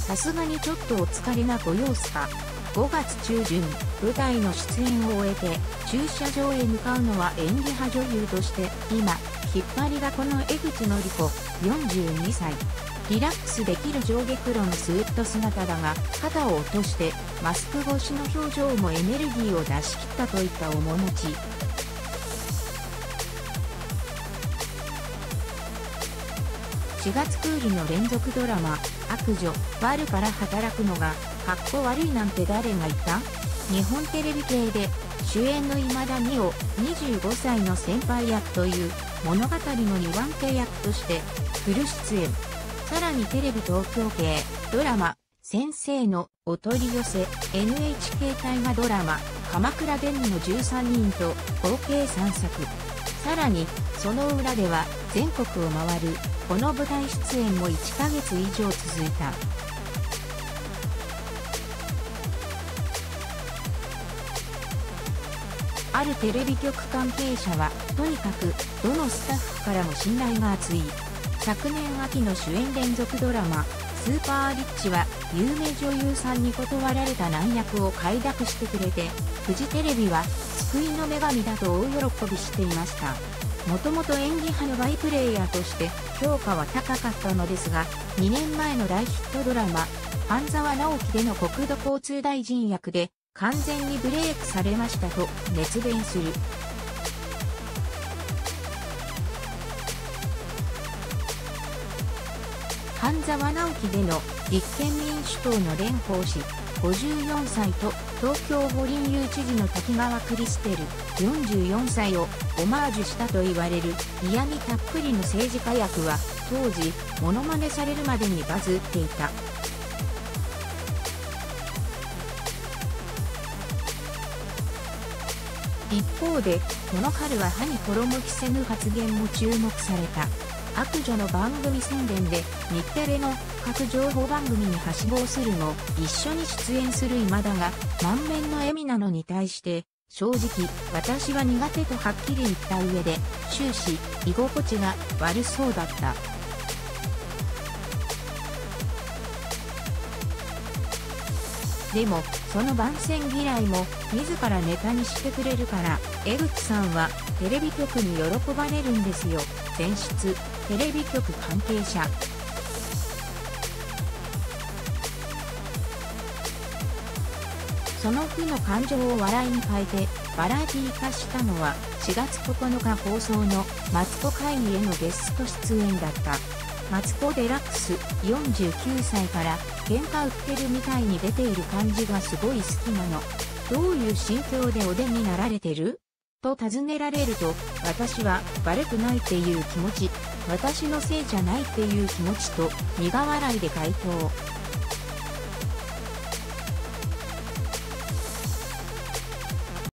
さすがにちょっとお疲れなご様子か。5月中旬、舞台の出演を終えて、駐車場へ向かうのは演技派女優として、今、引っ張りだこの江口のり子、42歳。リラックスできる上下黒のスウェット姿だが、肩を落として、マスク越しの表情もエネルギーを出し切ったといった面持ち。4月クールの連続ドラマ、悪女、悪から働くのが、かっこ悪いなんて誰が言った？日本テレビ系で、主演の今田美桜、25歳の先輩役という物語の2番手役として、フル出演。さらにテレビ東京系、ドラマ、先生のお取り寄せ、NHK 大河ドラマ、鎌倉殿の13人と合計3作。さらに、その裏では全国を回る、この舞台出演も1ヶ月以上続いた。あるテレビ局関係者は、とにかく、どのスタッフからも信頼が厚い。昨年秋の主演連続ドラマ、スーパーリッチは、有名女優さんに断られた難役を快諾してくれて、フジテレビは、救いの女神だと大喜びしていました。もともと演技派のバイプレイヤーとして評価は高かったのですが、2年前の大ヒットドラマ、半沢直樹での国土交通大臣役で完全にブレイクされましたと熱弁する。半沢直樹での立憲民主党の蓮舫氏、54歳と東京五輪誘知事の滝川クリステル、44歳をオマージュしたと言われる嫌味たっぷりの政治家役は当時モノマネされるまでにバズっていた。一方でこの春は歯に衣着せぬ発言も注目された。悪女の番組宣伝で日テレの各情報番組にはしごをするも一緒に出演する今田が満面の笑みなのに対して正直私は苦手とはっきり言った上で終始居心地が悪そうだった。でもその番宣嫌いも自らネタにしてくれるから江口さんはテレビ局に喜ばれるんですよ。前出テレビ局関係者。その負の感情を笑いに変えてバラエティ化したのは4月9日放送のマツコ会議へのゲスト出演だった。マツコ・デラックス49歳から喧嘩売ってるみたいに出ている感じがすごい好きなの。どういう心境でお出になられてる？と尋ねられると、私は悪くないっていう気持ち、私のせいじゃないっていう気持ちと苦笑いで回答。